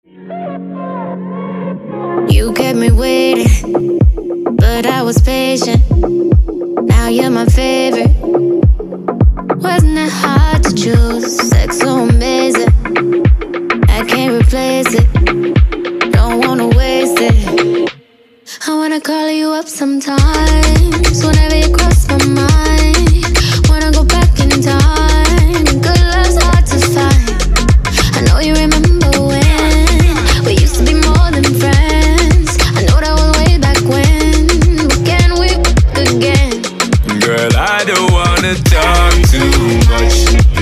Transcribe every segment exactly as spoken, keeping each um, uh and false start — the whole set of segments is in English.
You kept me waiting, but I was patient. Now you're my favorite. Wasn't it hard to choose? Sex so amazing, I can't replace it. Don't wanna waste it. I wanna call you up sometimes, whenever you cross my mind. Wanna go back in time, good love's hard to find. I know you remember when we used to be more than friends. I know that was way back when, but can we f*** again? Girl, I don't wanna talk too much.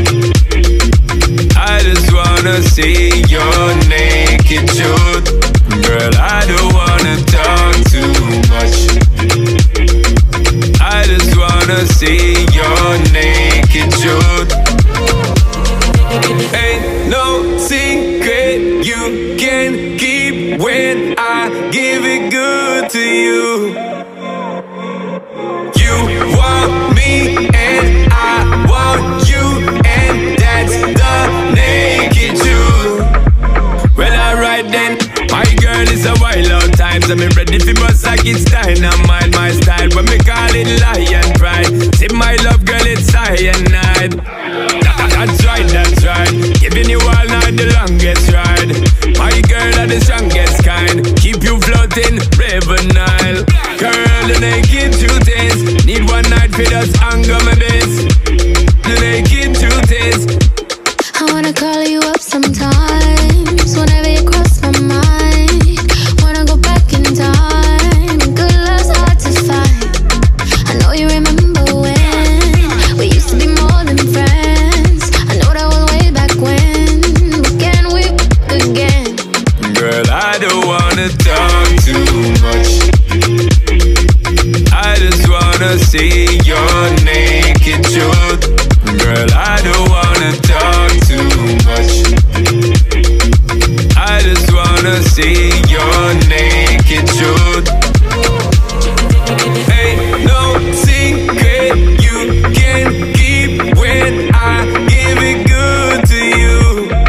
I just wanna see your naked truth. Girl, I don't wanna talk too much. I just wanna see your naked truth. Ain't no secret you can keep when I give it good to you. You want me and I want you, and that's the naked truth. Well, alright then, my girl, it's a while out time, so me ready for bust like it's dynamite. My style, when me call it lion pride. See my love, girl, it's cyanide. That's right, that's right. Giving you all night the longest ride. My girl are the strongest kind. Keep you floating, River Nile. Girl, the naked truth is, need one night for us anger my base. The naked truth is, I wanna call you up sometimes, whenever you cross my mind. Wanna go back in time, good love's hard to find. I know you remember when we used to be more than friends. I know that was way back when, but can we f*** again? girl, I don't wanna talk too much. I just wanna see your naked truth. Girl, I don't wanna talk too much. I just wanna see your naked truth. Ain't no secret you can keep when I give it good to you.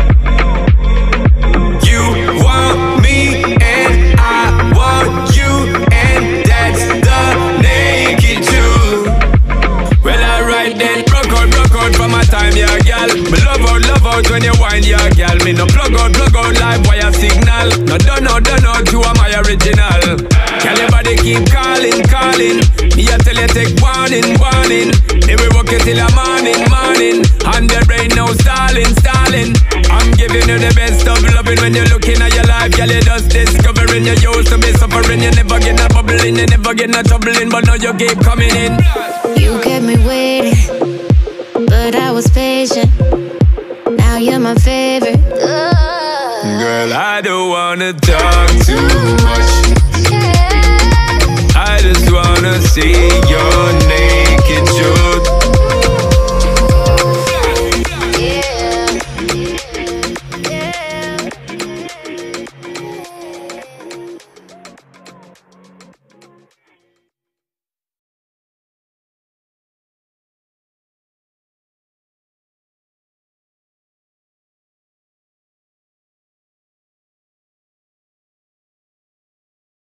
You want me and I want you, and that's the naked truth. Well, alright then, broke out, broke out for my time, yeah, girl. Me love out, love out when you whine, yeah, girl. Me no plug out, plug out live wire signal. No done out, done out, you are my original. Girl, your body keep calling, calling. Me a tell you take warning, warning. Me we work it till the morning, morning. And the brain now stalling, stalling. I'm giving you the best of loving when you're looking at your life. Girl, you just discovering you used to be suffering. You never get no bubbling, you never get no troubling, but now you keep coming in. You kept me waiting, but I was patient. Now you're my favorite. Ugh. Girl, I don't wanna talk too much. I just wanna see your name.